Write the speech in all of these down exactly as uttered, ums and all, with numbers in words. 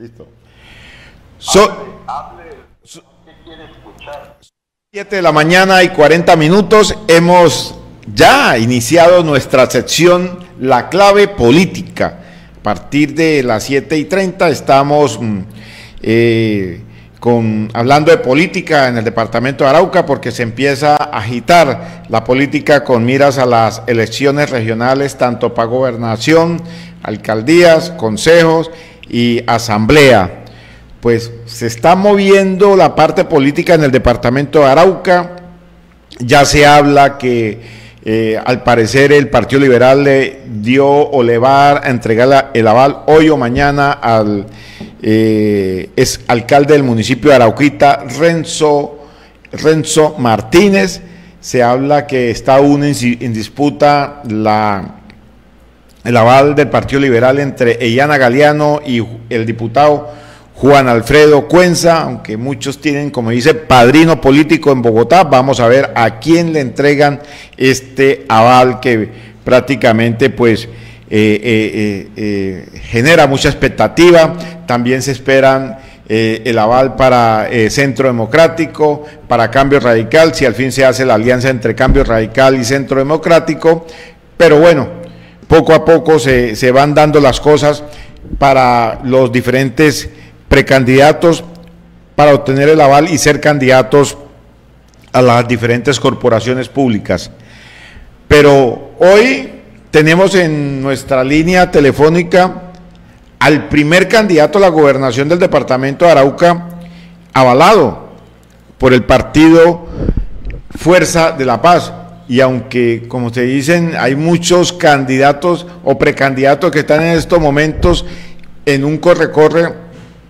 Listo. So, so, siete de la mañana y cuarenta minutos. Hemos ya iniciado nuestra sección La Clave Política. A partir de las siete y treinta estamos eh, con, hablando de política en el departamento de Arauca, porque se empieza a agitar la política con miras a las elecciones regionales, tanto para gobernación, alcaldías, consejos y asamblea. Pues se está moviendo la parte política en el departamento de Arauca. Ya se habla que eh, al parecer el Partido Liberal le dio o le va a entregar la, el aval hoy o mañana al eh, es alcalde del municipio de Arauquita, Renzo, Renzo Martínez. Se habla que está aún en, en disputa la, el aval del Partido Liberal entre Eyana Galeano y el diputado Juan Alfredo Cuenza, aunque muchos tienen, como dice, padrino político en Bogotá. Vamos a ver a quién le entregan este aval que prácticamente pues eh, eh, eh, genera mucha expectativa. También se esperan eh, el aval para eh, Centro Democrático, para Cambio Radical, si al fin se hace la alianza entre Cambio Radical y Centro Democrático. Pero bueno, poco a poco se, se van dando las cosas para los diferentes precandidatos para obtener el aval y ser candidatos a las diferentes corporaciones públicas. Pero hoy tenemos en nuestra línea telefónica al primer candidato a la gobernación del departamento de Arauca, avalado por el partido Fuerza de la Paz. Y aunque, como se dicen, hay muchos candidatos o precandidatos que están en estos momentos en un corre-corre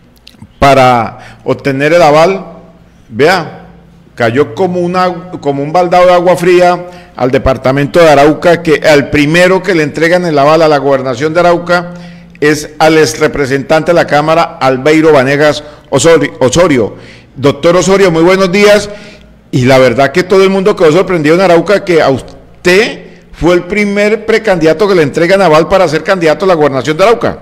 para obtener el aval, vea, cayó como, una, como un baldado de agua fría al departamento de Arauca, que al primero que le entregan el aval a la gobernación de Arauca es al ex representante de la Cámara, Albeiro Vanegas Osorio. Doctor Osorio, muy buenos días, y la verdad que todo el mundo quedó sorprendido en Arauca que a usted fue el primer precandidato que le entregan aval para ser candidato a la gobernación de Arauca.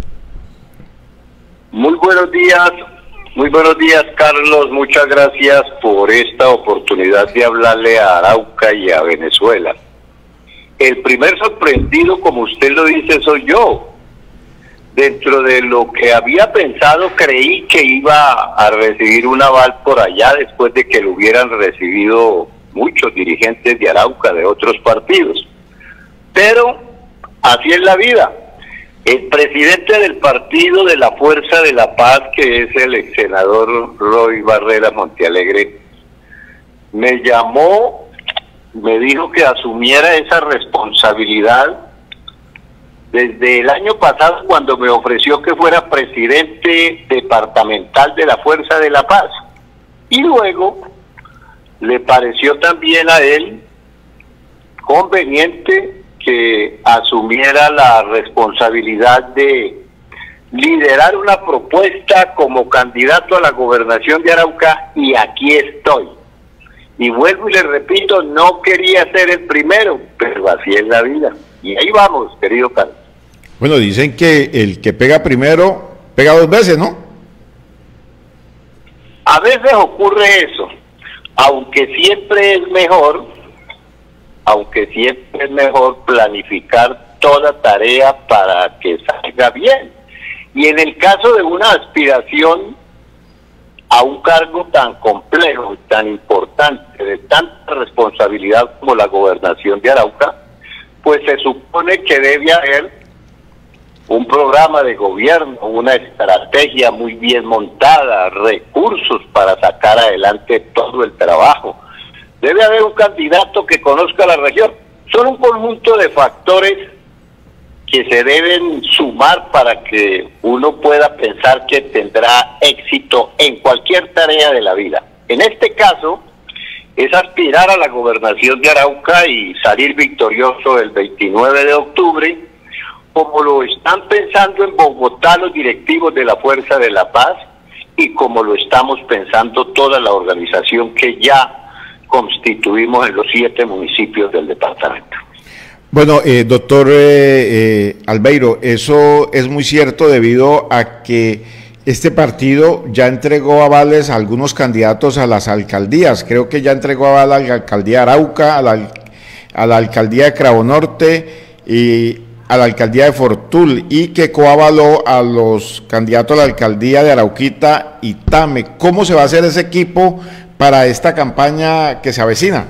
Muy buenos días, muy buenos días, Carlos. Muchas gracias por esta oportunidad de hablarle a Arauca y a Venezuela. El primer sorprendido, como usted lo dice, soy yo. Dentro de lo que había pensado, creí que iba a recibir un aval por allá después de que lo hubieran recibido muchos dirigentes de Arauca de otros partidos. Pero así es la vida. El presidente del partido de la Fuerza de la Paz, que es el ex senador Roy Barrera Montealegre, me llamó, me dijo que asumiera esa responsabilidad desde el año pasado, cuando me ofreció que fuera presidente departamental de la Fuerza de la Paz. Y luego le pareció también a él conveniente que asumiera la responsabilidad de liderar una propuesta como candidato a la gobernación de Arauca, y aquí estoy. Y vuelvo y le repito, no quería ser el primero, pero así es la vida. Y ahí vamos, querido Carlos. Bueno, dicen que el que pega primero, pega dos veces, ¿no? A veces ocurre eso, aunque siempre es mejor aunque siempre es mejor planificar toda tarea para que salga bien. Y en el caso de una aspiración a un cargo tan complejo, tan importante, de tanta responsabilidad como la gobernación de Arauca, pues se supone que debe haber un programa de gobierno, una estrategia muy bien montada, recursos para sacar adelante todo el trabajo. Debe haber un candidato que conozca la región. Son un conjunto de factores que se deben sumar para que uno pueda pensar que tendrá éxito en cualquier tarea de la vida. En este caso, es aspirar a la gobernación de Arauca y salir victorioso el veintinueve de octubre, como lo están pensando en Bogotá los directivos de la Fuerza de la Paz y como lo estamos pensando toda la organización que ya constituimos en los siete municipios del departamento. Bueno, eh, doctor eh, eh, Albeiro, eso es muy cierto debido a que este partido ya entregó avales a algunos candidatos a las alcaldías. Creo que ya entregó aval a la alcaldía de Arauca, a la, a la alcaldía de Cravo Norte y a la alcaldía de Fortul, y que coavaló a los candidatos a la alcaldía de Arauquita y Tame. ¿Cómo se va a hacer ese equipo para esta campaña que se avecina?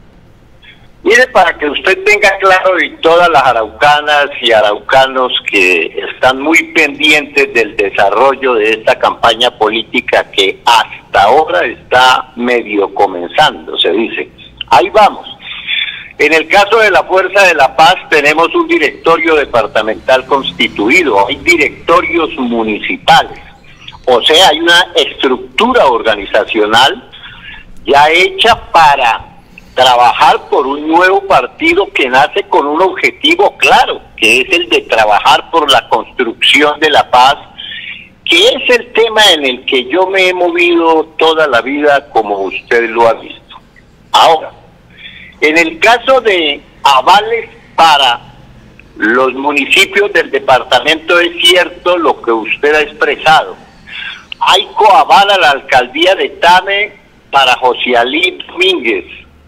Mire, para que usted tenga claro, y todas las araucanas y araucanos que están muy pendientes del desarrollo de esta campaña política que hasta ahora está medio comenzando, se dice. Ahí vamos. En el caso de la Fuerza de la Paz tenemos un directorio departamental constituido, hay directorios municipales, o sea, hay una estructura organizacional ya hecha para trabajar por un nuevo partido que nace con un objetivo claro, que es el de trabajar por la construcción de la paz, que es el tema en el que yo me he movido toda la vida, como usted lo ha visto. Ahora, en el caso de avales para los municipios del departamento, es cierto lo que usted ha expresado. Hay coaval a la alcaldía de Tame para José Alí Domínguez.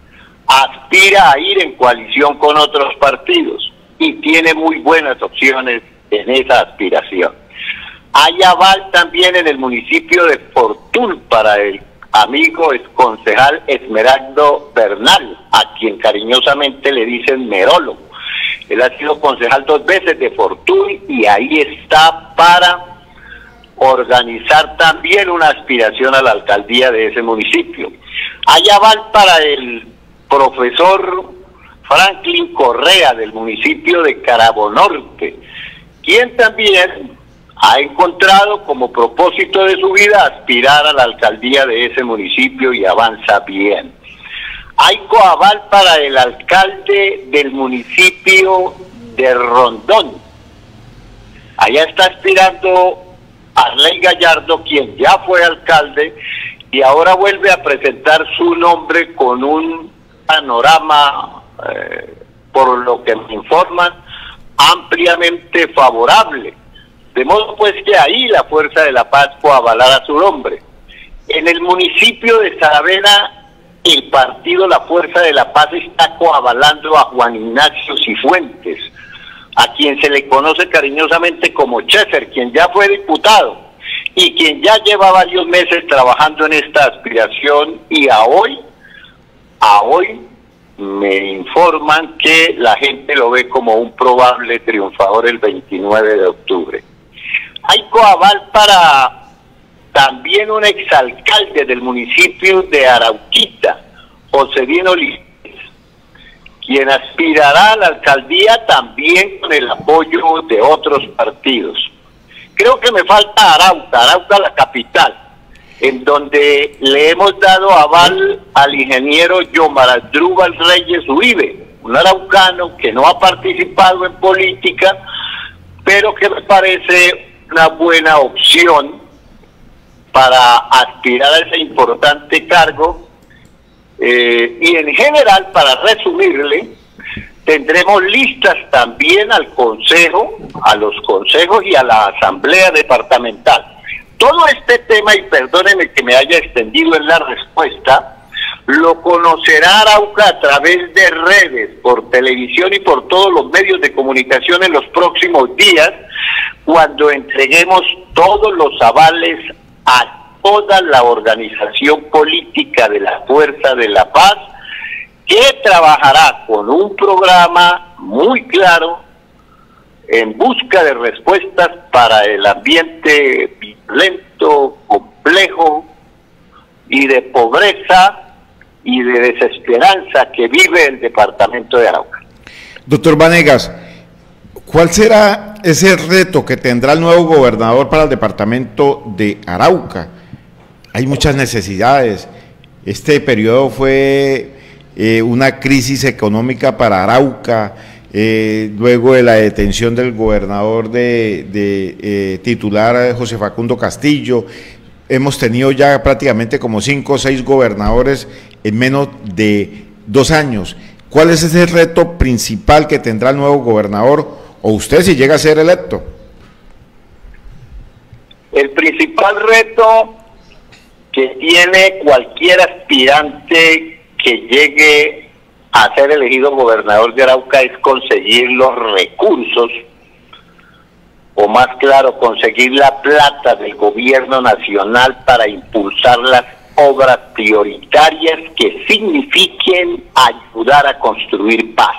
Aspira a ir en coalición con otros partidos y tiene muy buenas opciones en esa aspiración. Hay aval también en el municipio de Fortul para el amigo exconcejal Esmeraldo Bernal, a quien cariñosamente le dicen Merólogo. Él ha sido concejal dos veces de Fortul y ahí está para organizar también una aspiración a la alcaldía de ese municipio. Hay aval para el profesor Franklin Correa del municipio de Cravo Norte, quien también ha encontrado como propósito de su vida aspirar a la alcaldía de ese municipio y avanza bien. Hay coaval para el alcalde del municipio de Rondón. Allá está aspirando Arley Gallardo, quien ya fue alcalde y ahora vuelve a presentar su nombre con un panorama, eh, por lo que me informan, ampliamente favorable. De modo pues que ahí la Fuerza de la Paz coavalará su nombre. En el municipio de Saravena, el partido La Fuerza de la Paz está coavalando a Juan Ignacio Cifuentes, a quien se le conoce cariñosamente como Chefer, quien ya fue diputado y quien ya lleva varios meses trabajando en esta aspiración, y a hoy, a hoy me informan que la gente lo ve como un probable triunfador el veintinueve de octubre. Hay coaval para también un exalcalde del municipio de Arauquita, José Dino Liz, quien aspirará a la alcaldía también con el apoyo de otros partidos. Creo que me falta Arauca, Arauca la capital, en donde le hemos dado aval al ingeniero Yomar Asdrúbal Reyes Uribe, un araucano que no ha participado en política, pero que me parece una buena opción para aspirar a ese importante cargo. Eh, y en general, para resumirle, tendremos listas también al consejo, a los consejos y a la asamblea departamental. Todo este tema, y perdónenme que me haya extendido en la respuesta, lo conocerá Arauca a través de redes, por televisión y por todos los medios de comunicación en los próximos días, cuando entreguemos todos los avales a toda la organización política de la Fuerza de la Paz, que trabajará con un programa muy claro en busca de respuestas para el ambiente violento, complejo y de pobreza y de desesperanza que vive el departamento de Arauca. Doctor Vanegas, ¿cuál será ese reto que tendrá el nuevo gobernador para el departamento de Arauca? Hay muchas necesidades. Este periodo fue eh, una crisis económica para Arauca, eh, luego de la detención del gobernador de, de eh, titular José Facundo Castillo. Hemos tenido ya prácticamente como cinco o seis gobernadores en menos de dos años. ¿Cuál es ese reto principal que tendrá el nuevo gobernador, o usted si llega a ser electo? El principal reto que tiene cualquier aspirante que llegue a ser elegido gobernador de Arauca es conseguir los recursos, o más claro, conseguir la plata del gobierno nacional para impulsar las obras prioritarias que signifiquen ayudar a construir paz.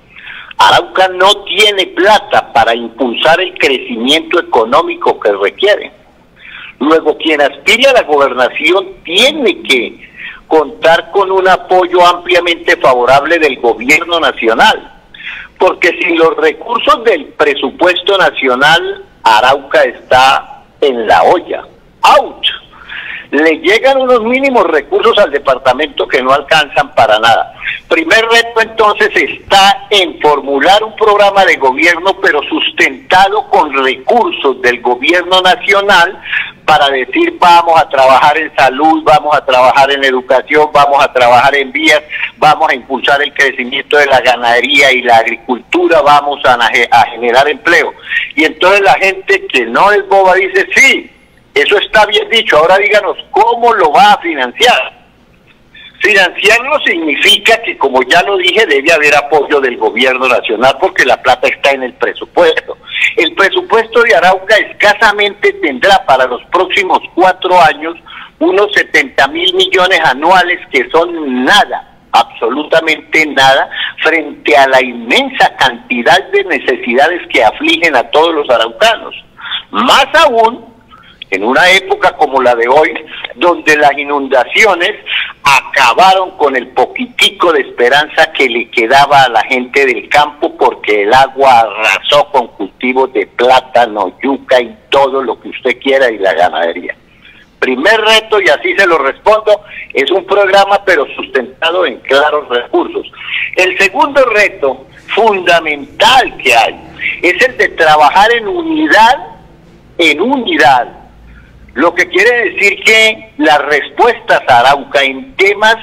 Arauca no tiene plata para impulsar el crecimiento económico que requiere. Luego, quien aspire a la gobernación tiene que contar con un apoyo ampliamente favorable del gobierno nacional, porque sin los recursos del presupuesto nacional, Arauca está en la olla. ¡Auch! Le llegan unos mínimos recursos al departamento que no alcanzan para nada. Primer reto entonces está en formular un programa de gobierno, pero sustentado con recursos del gobierno nacional, para decir vamos a trabajar en salud, vamos a trabajar en educación, vamos a trabajar en vías, vamos a impulsar el crecimiento de la ganadería y la agricultura, vamos a, a generar empleo. Y entonces la gente que no es boba dice, sí, eso está bien dicho, ahora díganos cómo lo va a financiar. Financiarlo significa que, como ya lo dije, debe haber apoyo del gobierno nacional porque la plata está en el presupuesto. El presupuesto de Arauca escasamente tendrá para los próximos cuatro años unos setenta mil millones anuales, que son nada, absolutamente nada, frente a la inmensa cantidad de necesidades que afligen a todos los araucanos. Más aún, en una época como la de hoy, donde las inundaciones acabaron con el poquitico de esperanza que le quedaba a la gente del campo, porque el agua arrasó con cultivos de plátano, yuca y todo lo que usted quiera, y la ganadería. Primer reto, y así se lo respondo, es un programa pero sustentado en claros recursos. El segundo reto fundamental que hay es el de trabajar en unidad, en unidad. Lo que quiere decir que las respuestas a Arauca en temas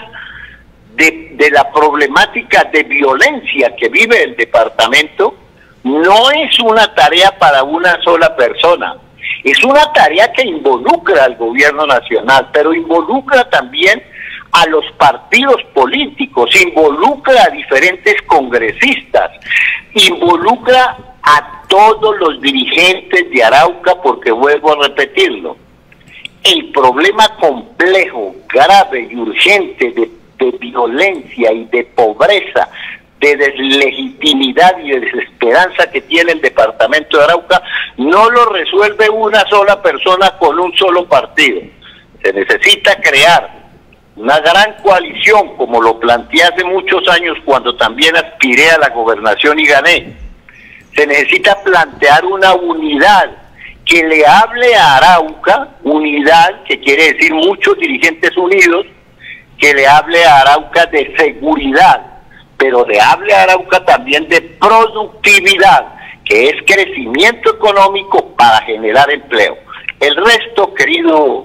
de, de la problemática de violencia que vive el departamento no es una tarea para una sola persona, es una tarea que involucra al gobierno nacional, pero involucra también a los partidos políticos, involucra a diferentes congresistas, involucra a todos los dirigentes de Arauca, porque vuelvo a repetirlo, el problema complejo, grave y urgente de, de violencia y de pobreza, de deslegitimidad y de desesperanza que tiene el departamento de Arauca, no lo resuelve una sola persona con un solo partido. Se necesita crear una gran coalición, como lo planteé hace muchos años cuando también aspiré a la gobernación y gané. Se necesita plantear una unidad que le hable a Arauca, unidad que quiere decir muchos dirigentes unidos, que le hable a Arauca de seguridad, pero le hable a Arauca también de productividad, que es crecimiento económico para generar empleo. El resto, querido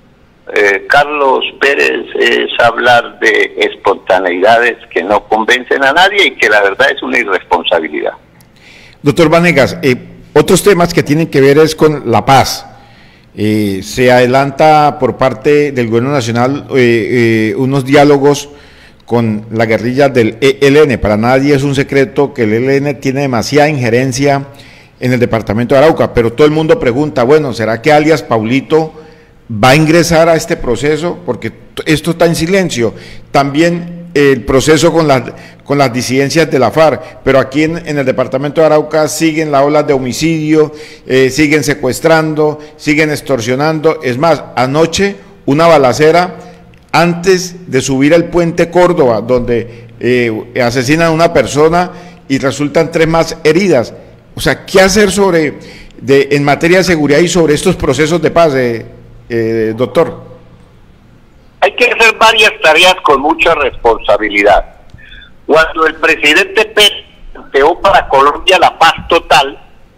eh, Carlos Pérez, es hablar de espontaneidades que no convencen a nadie y que la verdad es una irresponsabilidad. Doctor Vanegas, eh, otros temas que tienen que ver es con la paz. Eh, se adelanta por parte del gobierno nacional eh, eh, unos diálogos con la guerrilla del E L N. Para nadie es un secreto que el E L N tiene demasiada injerencia en el departamento de Arauca, pero todo el mundo pregunta, bueno, ¿será que alias Paulito va a ingresar a este proceso? Porque esto está en silencio. También el proceso con las, con las disidencias de la FARC, pero aquí en, en el departamento de Arauca siguen las olas de homicidio, eh, siguen secuestrando, siguen extorsionando. Es más, anoche una balacera antes de subir al puente Córdoba, donde eh, asesinan a una persona y resultan tres más heridas. O sea, ¿qué hacer sobre de, en materia de seguridad y sobre estos procesos de paz, eh, eh, doctor? Hay que hacer varias tareas con mucha responsabilidad. Cuando el presidente Pérez planteó para Colombia la paz total,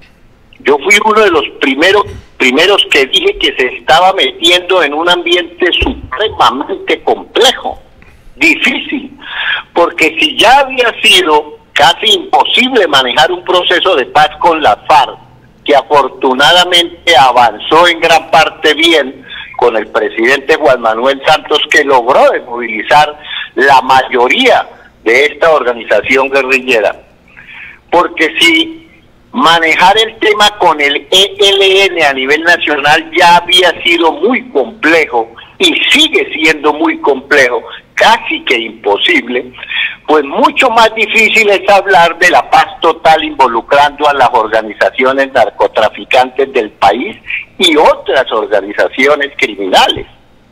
yo fui uno de los primeros primeros que dije que se estaba metiendo en un ambiente supremamente complejo, difícil, porque si ya había sido casi imposible manejar un proceso de paz con la FARC, que afortunadamente avanzó en gran parte bien con el presidente Juan Manuel Santos, que logró desmovilizar la mayoría de esta organización guerrillera. Porque si manejar el tema con el E L N a nivel nacional ya había sido muy complejo y sigue siendo muy complejo, casi que imposible, pues mucho más difícil es hablar de la paz total involucrando a las organizaciones narcotraficantes del país y otras organizaciones criminales.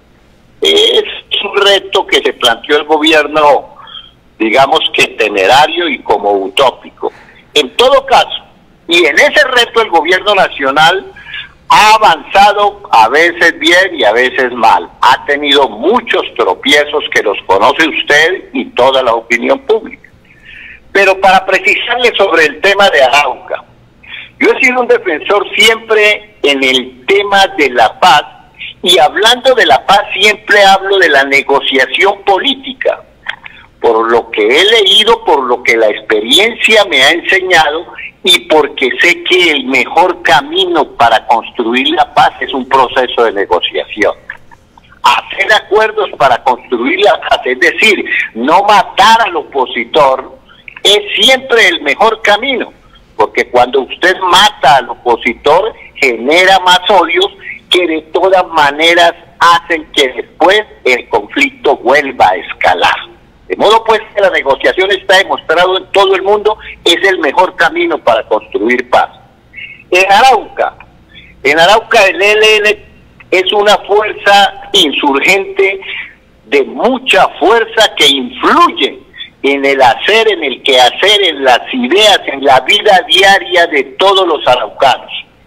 Es un reto que se planteó el gobierno, digamos que temerario y como utópico. En todo caso, y en ese reto el gobierno nacional ha avanzado a veces bien y a veces mal. Ha tenido muchos tropiezos que los conoce usted y toda la opinión pública. Pero para precisarle sobre el tema de Arauca, yo he sido un defensor siempre en el tema de la paz, y hablando de la paz siempre hablo de la negociación política, por lo que he leído, por lo que la experiencia me ha enseñado y porque sé que el mejor camino para construir la paz es un proceso de negociación. Hacer acuerdos para construir la paz, es decir, no matar al opositor, es siempre el mejor camino, porque cuando usted mata al opositor genera más odios que de todas maneras hacen que después el conflicto vuelva a escalar. De modo pues que la negociación está demostrado en todo el mundo, es el mejor camino para construir paz. En Arauca, en Arauca el E L N es una fuerza insurgente de mucha fuerza que influye en el hacer, en el quehacer, en las ideas, en la vida diaria de todos los araucanos.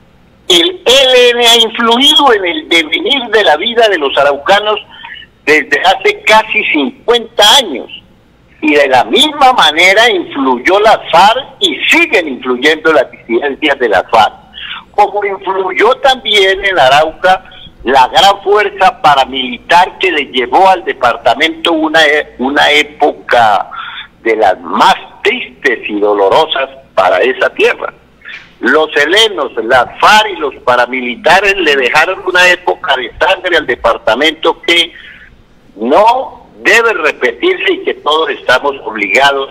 El E L N ha influido en el devenir de la vida de los araucanos desde hace casi cincuenta años, y de la misma manera influyó la FARC y siguen influyendo las disidencias de la FARC, como influyó también en Arauca la gran fuerza paramilitar que le llevó al departamento una, una época de las más tristes y dolorosas para esa tierra. Los helenos, la FARC y los paramilitares le dejaron una época de sangre al departamento que no debe repetirse y que todos estamos obligados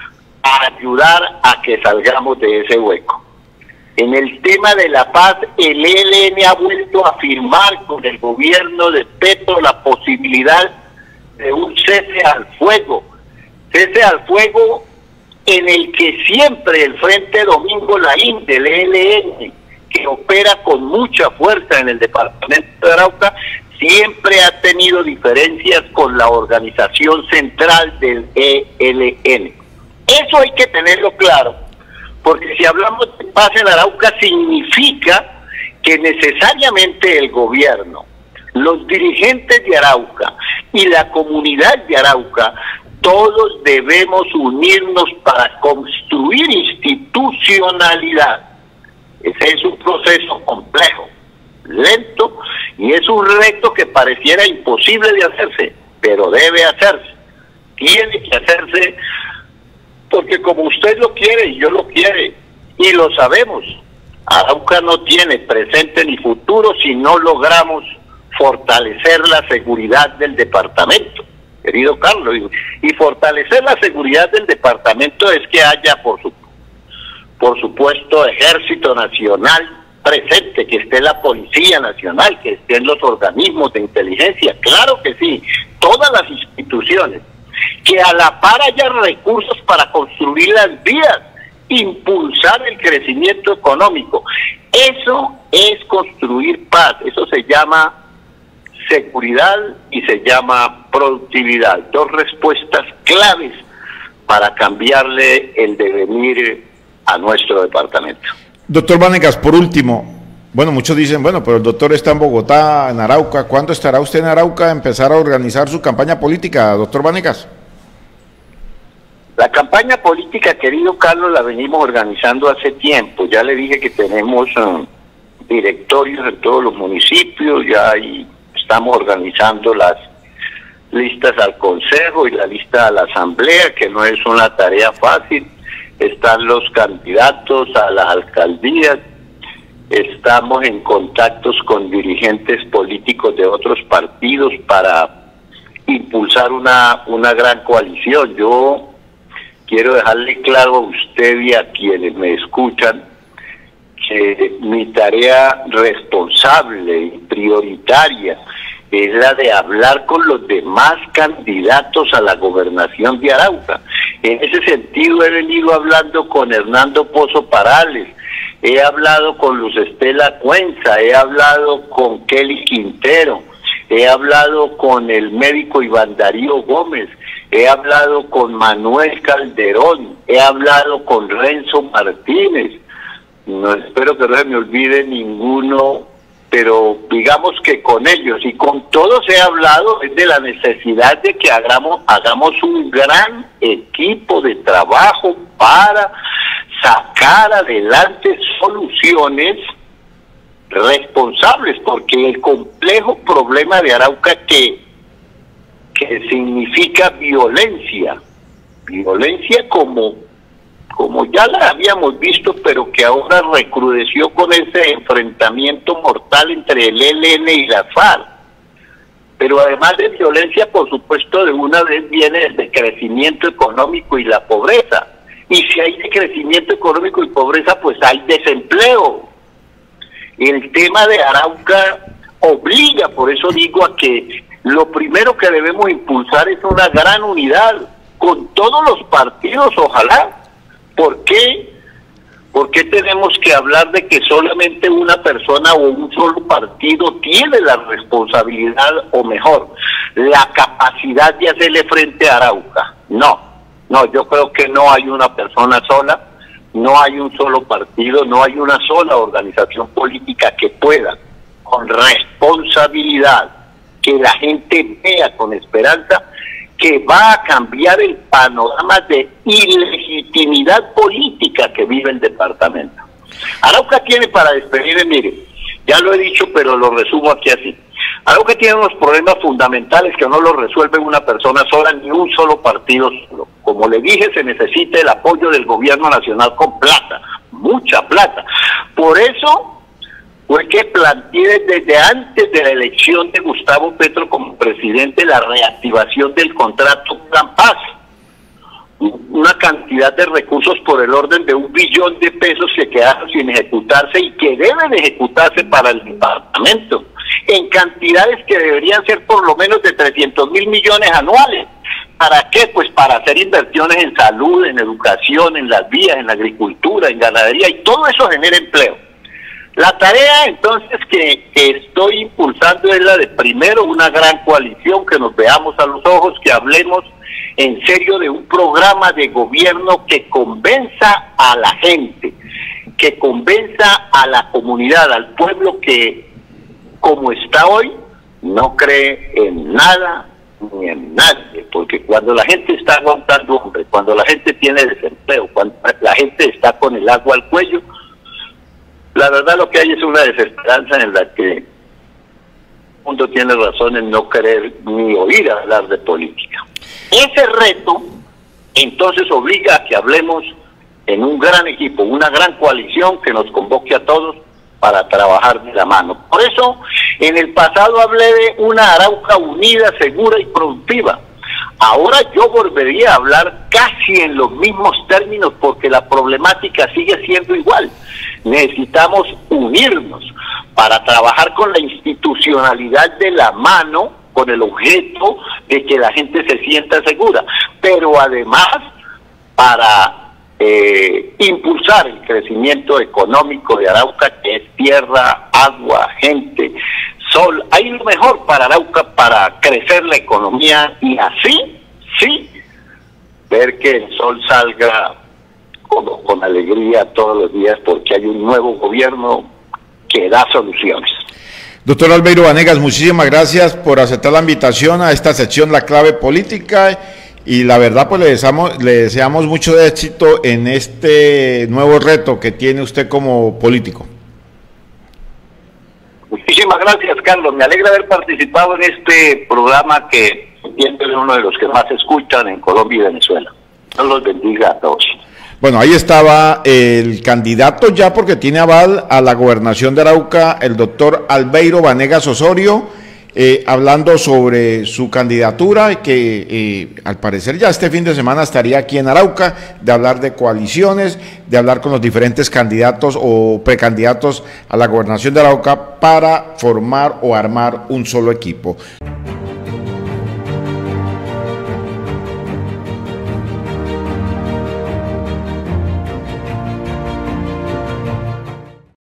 a ayudar a que salgamos de ese hueco. En el tema de la paz, el E L N ha vuelto a firmar con el gobierno de Petro la posibilidad de un cese al fuego, cese al fuego en el que siempre el Frente Domingo Laín del E L N, que opera con mucha fuerza en el departamento de Arauca, siempre ha tenido diferencias con la organización central del E L N. Eso hay que tenerlo claro, porque si hablamos de paz en Arauca significa que necesariamente el gobierno, los dirigentes de Arauca y la comunidad de Arauca, todos debemos unirnos para construir institucionalidad. Ese es un proceso complejo, lento, y es un reto que pareciera imposible de hacerse, pero debe hacerse. Tiene que hacerse porque como usted lo quiere y yo lo quiere, y lo sabemos, Arauca no tiene presente ni futuro si no logramos fortalecer la seguridad del departamento, querido Carlos, y fortalecer la seguridad del departamento es que haya, por, su, por supuesto, Ejército Nacional presente, que esté la Policía Nacional, que estén los organismos de inteligencia, claro que sí, todas las instituciones, que a la par haya recursos para construir las vías, impulsar el crecimiento económico. Eso es construir paz, eso se llama seguridad y se llama productividad. Dos respuestas claves para cambiarle el devenir a nuestro departamento. Doctor Vanegas, por último, bueno, muchos dicen, bueno, pero el doctor está en Bogotá, en Arauca. ¿Cuándo estará usted en Arauca a empezar a organizar su campaña política, doctor Vanegas? La campaña política, querido Carlos, la venimos organizando hace tiempo. Ya le dije que tenemos um, directorios en todos los municipios, ya hay, estamos organizando las listas al Consejo y la lista a la Asamblea, que no es una tarea fácil. Están los candidatos a las alcaldías estamos en contactos con dirigentes políticos de otros partidos para impulsar una, una gran coalición. Yo quiero dejarle claro a usted y a quienes me escuchan que mi tarea responsable y prioritaria es la de hablar con los demás candidatos a la gobernación de Arauca. En ese sentido he venido hablando con Hernando Pozo Parales, he hablado con Luz Estela Cuenza, he hablado con Kelly Quintero, he hablado con el médico Iván Darío Gómez, he hablado con Manuel Calderón, he hablado con Renzo Martínez. No espero que no se me olvide ninguno, pero digamos que con ellos y con todos he hablado de la necesidad de que hagamos, hagamos un gran equipo de trabajo para sacar adelante soluciones responsables, porque el complejo problema de Arauca que, que significa violencia, violencia como como ya la habíamos visto, pero que ahora recrudeció con ese enfrentamiento mortal entre el E L N y la FARC. Pero además de violencia, por supuesto, de una vez viene el decrecimiento económico y la pobreza. Y si hay decrecimiento económico y pobreza, pues hay desempleo. El tema de Arauca obliga, por eso digo, a que lo primero que debemos impulsar es una gran unidad con todos los partidos, ojalá. ¿Por qué? ¿Por qué tenemos que hablar de que solamente una persona o un solo partido tiene la responsabilidad, o mejor, la capacidad de hacerle frente a Arauca? No, no, yo creo que no hay una persona sola, no hay un solo partido, no hay una sola organización política que pueda, con responsabilidad, que la gente vea con esperanza, que va a cambiar el panorama de ilegitimidad política que vive el departamento. Arauca tiene, para despedirme, mire, ya lo he dicho, pero lo resumo aquí así. Arauca tiene unos problemas fundamentales que no los resuelve una persona sola ni un solo partido solo. Como le dije, se necesita el apoyo del gobierno nacional con plata, mucha plata. Por eso fue que planteé desde antes de la elección de Gustavo Petro como presidente la reactivación del contrato Plan Paz. Una cantidad de recursos por el orden de un billón de pesos que quedaron sin ejecutarse y que deben ejecutarse para el departamento, en cantidades que deberían ser por lo menos de trescientos mil millones anuales. ¿Para qué? Pues para hacer inversiones en salud, en educación, en las vías, en la agricultura, en ganadería, y todo eso genera empleo. La tarea entonces que, que estoy impulsando es la de, primero, una gran coalición, que nos veamos a los ojos, que hablemos en serio de un programa de gobierno que convenza a la gente, que convenza a la comunidad, al pueblo que, como está hoy, no cree en nada ni en nadie, porque cuando la gente está aguantando hambre, cuando la gente tiene desempleo, cuando la gente está con el agua al cuello, la verdad lo que hay es una desesperanza en la que el mundo tiene razón en no querer ni oír hablar de política. Ese reto entonces obliga a que hablemos en un gran equipo, una gran coalición que nos convoque a todos para trabajar de la mano. Por eso, en el pasado hablé de una Arauca unida, segura y productiva. Ahora yo volvería a hablar casi en los mismos términos, porque la problemática sigue siendo igual. Necesitamos unirnos para trabajar con la institucionalidad de la mano, con el objeto de que la gente se sienta segura, pero además para eh, impulsar el crecimiento económico de Arauca, que es tierra, agua, gente, sol. Hay lo mejor para Arauca para crecer la economía y así, sí, ver que el sol salga con, con alegría todos los días, porque hay un nuevo gobierno que da soluciones. Doctor Albeiro Vanegas, muchísimas gracias por aceptar la invitación a esta sección La Clave Política, y la verdad pues le deseamos, le deseamos mucho éxito en este nuevo reto que tiene usted como político. Muchísimas gracias, Carlos. Me alegra haber participado en este programa que entiendo es uno de los que más se escuchan en Colombia y Venezuela. Dios los bendiga a todos. Bueno, ahí estaba el candidato ya porque tiene aval a la gobernación de Arauca, el doctor Albeiro Vanegas Osorio, eh, hablando sobre su candidatura, que eh, al parecer ya este fin de semana estaría aquí en Arauca, de hablar de coaliciones, de hablar con los diferentes candidatos o precandidatos a la gobernación de Arauca para formar o armar un solo equipo.